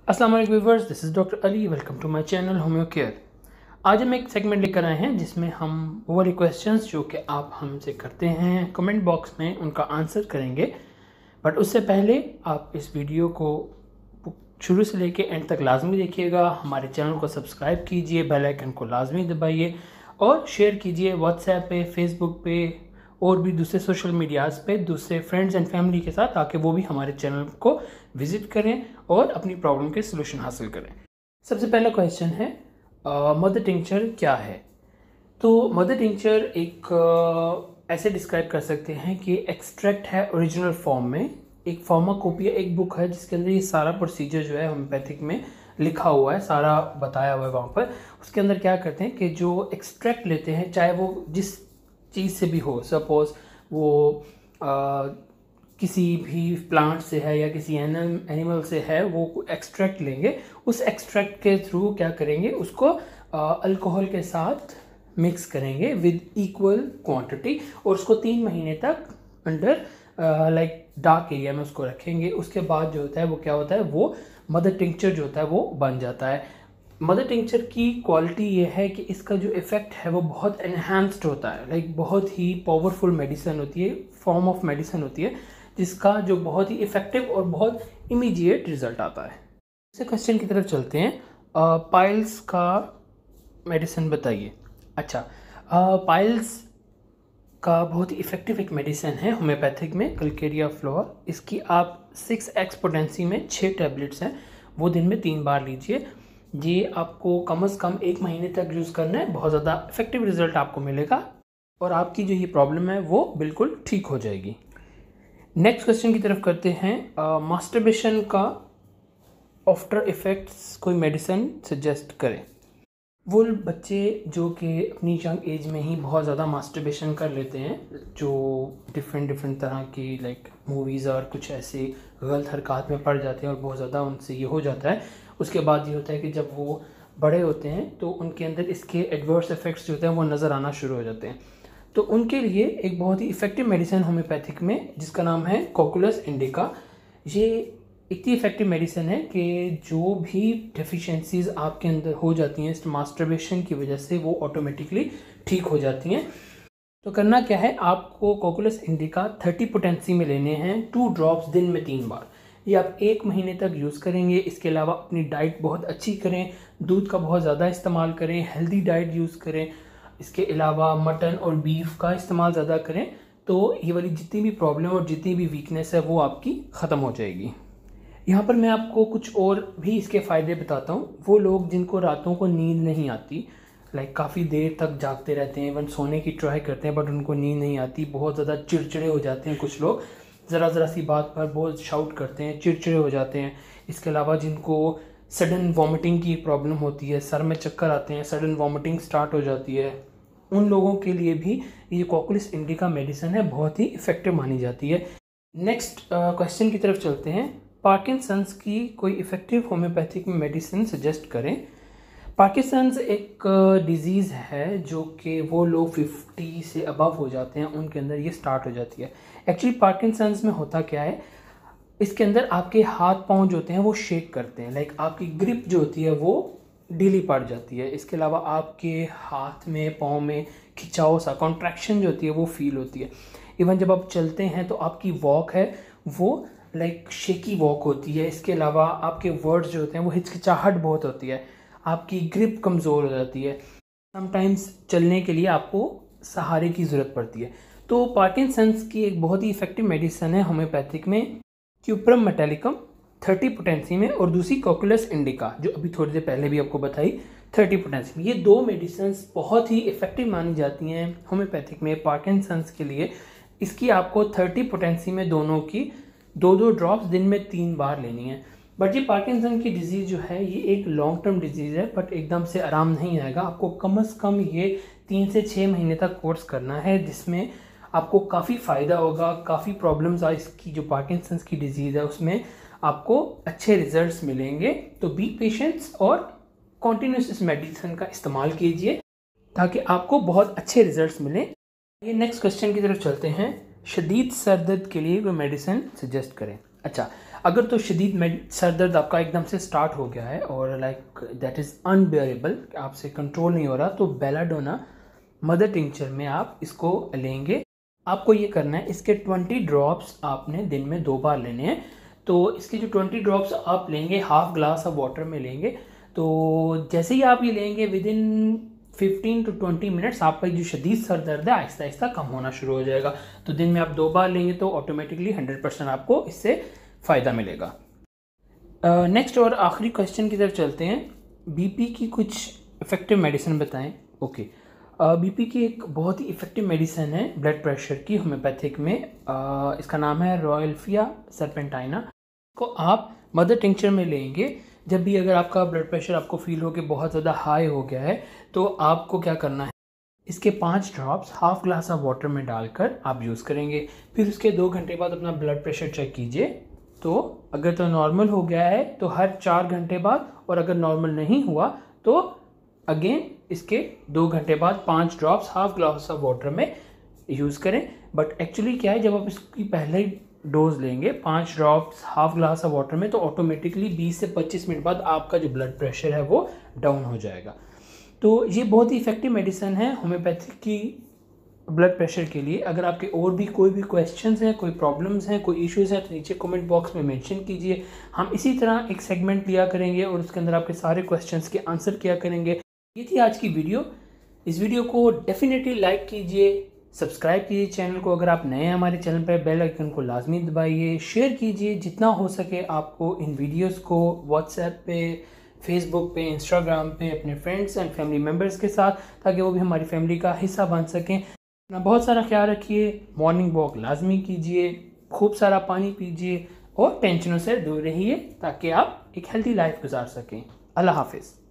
अस्सलाम वालेकुम viewers, this is doctor Ali. Welcome to my channel homeo care. आज हम एक सेगमेंट लेकर आए हैं जिसमें हम वो वाले क्वेश्चंस जो कि आप हमसे करते हैं कमेंट बॉक्स में उनका आंसर करेंगे। बट उससे पहले आप इस वीडियो को शुरू से लेके एंड तक लाजमी देखिएगा। हमारे चैनल को सब्सक्राइब कीजिए, बेल आइकन को लाजमी दबाइए और शेयर कीजिए व्हाट्सएप पे, फेसबुक पे और भी दूसरे सोशल मीडियाज़ पे दूसरे फ्रेंड्स एंड फैमिली के साथ, ताकि वो भी हमारे चैनल को विजिट करें और अपनी प्रॉब्लम के सोल्यूशन हासिल करें। सबसे पहला क्वेश्चन है मदर टिंक्चर क्या है। तो मदर टिंक्चर एक ऐसे डिस्क्राइब कर सकते हैं कि एक्सट्रैक्ट है ओरिजिनल फॉर्म में, एक फार्माकोपिया, एक बुक है जिसके अंदर ये सारा प्रोसीजर जो है होम्योपैथिक में लिखा हुआ है, सारा बताया हुआ है वहाँ पर। उसके अंदर क्या करते हैं कि जो एक्सट्रैक्ट लेते हैं, चाहे वो जिस चीज़ से भी हो, सपोज वो किसी भी प्लांट से है या किसी एनिमल से है, वो एक्सट्रैक्ट लेंगे। उस एक्सट्रैक्ट के थ्रू क्या करेंगे, उसको अल्कोहल के साथ मिक्स करेंगे विद इक्वल क्वांटिटी और उसको 3 महीने तक अंडर लाइक डार्क एरिया में उसको रखेंगे। उसके बाद जो होता है वो क्या होता है, वो मदर टिंक्चर जो होता है वो बन जाता है। मदर टिंक्चर की क्वालिटी ये है कि इसका जो इफ़ेक्ट है वो बहुत एनहांस्ड होता है, लाइक बहुत ही पावरफुल मेडिसिन होती है, फॉर्म ऑफ मेडिसिन होती है जिसका जो बहुत ही इफ़ेक्टिव और बहुत इमीडिएट रिजल्ट आता है। इस क्वेश्चन की तरफ चलते हैं। पाइल्स का मेडिसिन बताइए। अच्छा, पाइल्स का बहुत ही इफ़ेक्टिव एक मेडिसिन है होम्योपैथिक में, कलकेरिया फ्लोर। इसकी आप 6x पोटेंसी में 6 टैबलेट्स हैं, वो दिन में 3 बार लीजिए। ये आपको कम से कम 1 महीने तक यूज़ करना है, बहुत ज़्यादा इफेक्टिव रिजल्ट आपको मिलेगा और आपकी जो ये प्रॉब्लम है वो बिल्कुल ठीक हो जाएगी। नेक्स्ट क्वेश्चन की तरफ करते हैं। मास्टरबेशन का आफ्टर इफ़ेक्ट्स कोई मेडिसिन सजेस्ट करें। वो बच्चे जो कि अपनी यंग एज में ही बहुत ज़्यादा मास्टरबेशन कर लेते हैं, जो डिफरेंट तरह की लाइक मूवीज़ और कुछ ऐसे गलत हरकत में पड़ जाते हैं और बहुत ज़्यादा उनसे ये हो जाता है। उसके बाद ये होता है कि जब वो बड़े होते हैं तो उनके अंदर इसके एडवर्स इफ़ेक्ट्स जो होते हैं वो नज़र आना शुरू हो जाते हैं। तो उनके लिए एक बहुत ही इफ़ेक्टिव मेडिसिन होम्योपैथिक में जिसका नाम है कोकुलस इंडिका। ये इतनी इफेक्टिव मेडिसिन है कि जो भी डेफिशिएंसीज आपके अंदर हो जाती हैं इस मास्टरबेशन की वजह से, वो ऑटोमेटिकली ठीक हो जाती हैं। तो करना क्या है, आपको कोकुलस इंडिका 30 पोटेंसी में लेने हैं, 2 ड्रॉप्स दिन में 3 बार। ये आप 1 महीने तक यूज़ करेंगे। इसके अलावा अपनी डाइट बहुत अच्छी करें, दूध का बहुत ज़्यादा इस्तेमाल करें, हेल्दी डाइट यूज़ करें। इसके अलावा मटन और बीफ का इस्तेमाल ज़्यादा करें, तो ये वाली जितनी भी प्रॉब्लम और जितनी भी वीकनेस है वो आपकी ख़त्म हो जाएगी। यहाँ पर मैं आपको कुछ और भी इसके फ़ायदे बताता हूँ। वो लोग जिनको रातों को नींद नहीं आती, लाइक काफ़ी देर तक जागते रहते हैं, इवन सोने की ट्राई करते हैं बट उनको नींद नहीं आती, बहुत ज़्यादा चिड़चिड़े हो जाते हैं, कुछ लोग ज़रा सी बात पर बहुत शाउट करते हैं, चिड़चिड़े हो जाते हैं। इसके अलावा जिनको सडन वॉमिटिंग की प्रॉब्लम होती है, सर में चक्कर आते हैं, सडन वॉमिटिंग स्टार्ट हो जाती है, उन लोगों के लिए भी ये कोकुलस इंडिका मेडिसिन है, बहुत ही इफ़ेक्टिव मानी जाती है। नेक्स्ट क्वेश्चन की तरफ चलते हैं। पार्किंसंस की कोई इफ़ेक्टिव होम्योपैथिक मेडिसिन सजेस्ट करें। पार्किंसंस एक डिज़ीज़ है जो कि वो लोग 50 से अबव हो जाते हैं, उनके अंदर ये स्टार्ट हो जाती है। एक्चुअली पार्किंसंस में होता क्या है, इसके अंदर आपके हाथ पांव जो होते हैं वो शेक करते हैं, लाइक आपकी ग्रिप जो होती है वो ढीली पड़ जाती है। इसके अलावा आपके हाथ में, पाँव में खिंचाव सा, कॉन्ट्रैक्शन जो होती है वो फील होती है। इवन जब आप चलते हैं तो आपकी वॉक है वो लाइक शेकी वॉक होती है। इसके अलावा आपके वर्ड्स जो होते हैं वो हिचकिचाहट बहुत होती है, आपकी ग्रिप कमज़ोर हो जाती है। समटाइम्स चलने के लिए आपको सहारे की ज़रूरत पड़ती है। तो पार्किंसंस की एक बहुत ही इफ़ेक्टिव मेडिसिन है होम्योपैथिक में क्यूप्रम मेटालिकम 30 पोटेंसी में, और दूसरी कोकुलस इंडिका जो अभी थोड़ी देर पहले भी आपको बताई 30 पोटेंसी में। ये 2 मेडिसिन बहुत ही इफ़ेक्टिव मानी जाती हैं होम्योपैथिक में पार्किंसंस के लिए। इसकी आपको 30 पोटेंसी में दोनों की 2 ड्रॉप्स दिन में 3 बार लेनी है। बट ये पार्किंसन की डिज़ीज़ जो है ये एक लॉन्ग टर्म डिजीज़ है, बट एकदम से आराम नहीं आएगा। आपको कम से कम ये 3 से 6 महीने तक कोर्स करना है, जिसमें आपको काफ़ी फ़ायदा होगा, काफ़ी प्रॉब्लम्स आ, इसकी जो पार्किंसंस की डिज़ीज़ है उसमें आपको अच्छे रिजल्ट्स मिलेंगे। तो बी पेशेंट्स और कॉन्टीन्यूस इस मेडिसिन का इस्तेमाल कीजिए ताकि आपको बहुत अच्छे रिजल्ट्स मिलें। ये नेक्स्ट क्वेश्चन की तरफ चलते हैं। शदीद सर दर्द के लिए कोई मेडिसिन सजेस्ट करें। अच्छा, अगर तो शदीद सर दर्द आपका एकदम से स्टार्ट हो गया है और लाइक दैट इज़ अनबेरेबल, आपसे कंट्रोल नहीं हो रहा, तो बेलाडोना मदर टिंचर में आप इसको लेंगे। आपको ये करना है, इसके 20 ड्रॉप्स आपने दिन में 2 बार लेने हैं। तो इसके जो 20 ड्रॉप्स आप लेंगे हाफ ग्लास ऑफ वाटर में लेंगे। तो जैसे ही आप ये लेंगे विद इन 15 to 20 मिनट्स आपका जो शदीद सर दर्द है आहिस्ता आहिस्ता कम होना शुरू हो जाएगा। तो दिन में आप 2 बार लेंगे तो ऑटोमेटिकली 100% आपको इससे फ़ायदा मिलेगा। नेक्स्ट और आखिरी क्वेश्चन की तरफ चलते हैं। बीपी की कुछ इफ़ेक्टिव मेडिसिन बताएं। ओके, बीपी की एक बहुत ही इफ़ेक्टिव मेडिसिन है ब्लड प्रेशर की होम्योपैथिक में। इसका नाम है रॉयल्फिया सर्पेंटाइना। को आप मदर टिंचर में लेंगे। जब भी अगर आपका ब्लड प्रेशर आपको फील हो कि बहुत ज़्यादा हाई हो गया है तो आपको क्या करना है, इसके 5 drops half glass of water में डालकर आप यूज़ करेंगे। फिर उसके 2 घंटे बाद अपना ब्लड प्रेशर चेक कीजिए। तो अगर तो नॉर्मल हो गया है तो हर 4 घंटे बाद, और अगर नॉर्मल नहीं हुआ तो अगेन इसके 2 घंटे बाद 5 drops half glass of water में यूज़ करें। बट एक्चुअली क्या है, जब आप इसकी पहले ही डोज लेंगे 5 drops half glass of water में तो ऑटोमेटिकली 20 से 25 मिनट बाद आपका जो ब्लड प्रेशर है वो डाउन हो जाएगा। तो ये बहुत ही इफेक्टिव मेडिसिन है होम्योपैथिक की ब्लड प्रेशर के लिए। अगर आपके और भी कोई भी क्वेश्चंस हैं, कोई प्रॉब्लम्स हैं, कोई इश्यूज़ हैं तो नीचे कमेंट बॉक्स में मेंशन कीजिए। हम इसी तरह एक सेगमेंट लिया करेंगे और उसके अंदर आपके सारे क्वेश्चंस के आंसर किया करेंगे। ये थी आज की वीडियो। इस वीडियो को डेफिनेटली लाइक कीजिए, सब्सक्राइब कीजिए चैनल को। अगर आप नए हैं हमारे चैनल पर, बेल आइकन को लाजमी दबाइए, शेयर कीजिए जितना हो सके आपको इन वीडियोस को व्हाट्सएप पे, फेसबुक पे, इंस्टाग्राम पे अपने फ्रेंड्स एंड फैमिली मेम्बर्स के साथ, ताकि वो भी हमारी फैमिली का हिस्सा बन सकें। अपना बहुत सारा ख्याल रखिए, मॉर्निंग वॉक लाजमी कीजिए, खूब सारा पानी पीजिए और टेंशनों से दूर रहिए ताकि आप एक हेल्थी लाइफ गुजार सकें। अल्लाह हाफिज़।